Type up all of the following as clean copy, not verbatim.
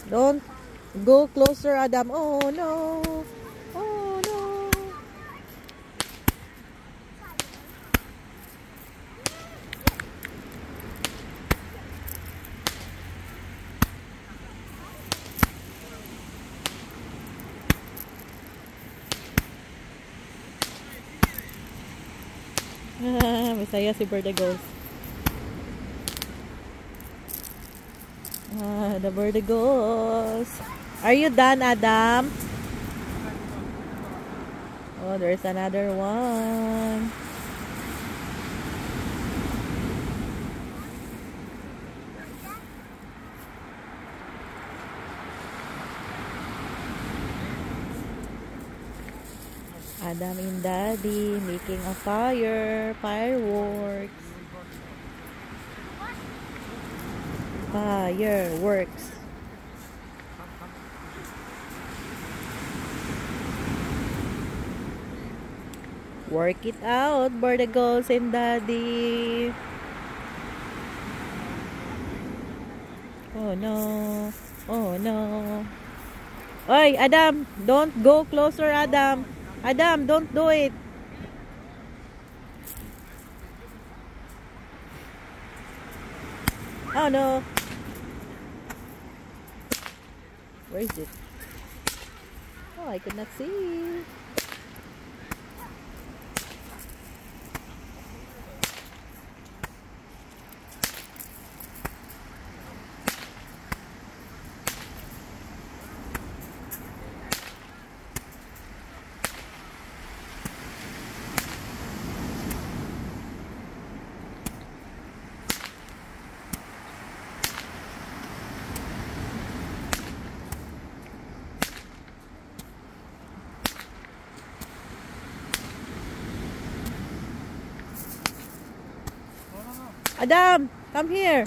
Don't go closer, Adam. Oh no. Oh no. Masaya si Birdie Goes. The Birdie Goes. Are you done, Adam? Oh, there's another one. Adam and Daddy making a fireworks. Fireworks. Work it out, Birdie Goes and Daddy. Oh no. Oh no. Oy, Adam, don't go closer, Adam. Adam, don't do it. Oh no. Where is it? Oh, I could not see. Adam, come here.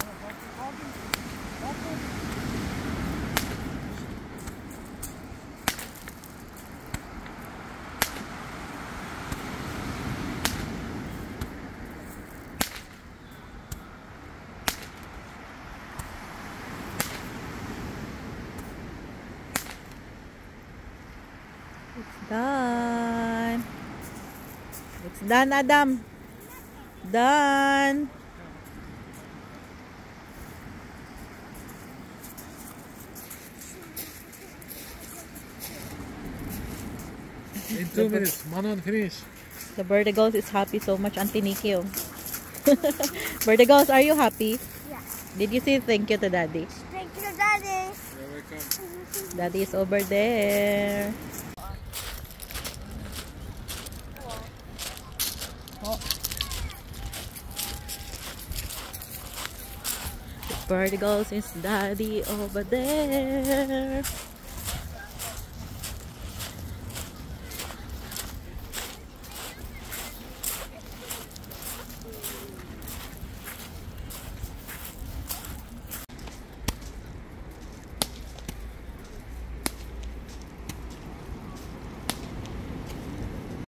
It's done. It's done, Adam. Done. In 2 minutes, Manon finish. The Birdie Goes is happy so much, Auntie Nikki. Birdie Goes, are you happy? Yeah. Did you say thank you to Daddy? Thank you, Daddy. You're welcome. Daddy is over there. Oh. The Birdie Goes is Daddy over there.